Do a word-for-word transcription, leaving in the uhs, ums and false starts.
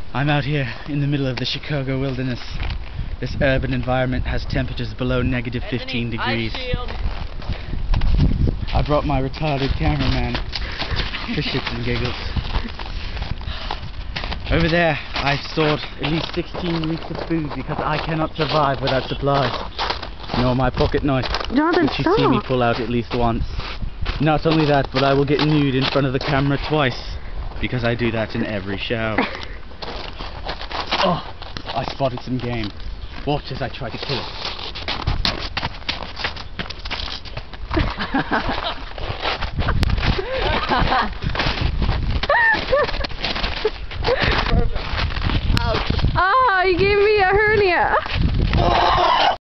I'm out here in the middle of the Chicago wilderness. This urban environment has temperatures below negative fifteen degrees. I brought my retarded cameraman for shits and giggles. Over there, I've stored at least sixteen weeks of food because I cannot survive without supplies. Nor my pocket knife, Jonathan, which you stop. see me pull out at least once. Not only that, but I will get nude in front of the camera twice, because I do that in every show. Oh, I spotted some game. Watch as I try to kill it. Oh, you gave me a hernia.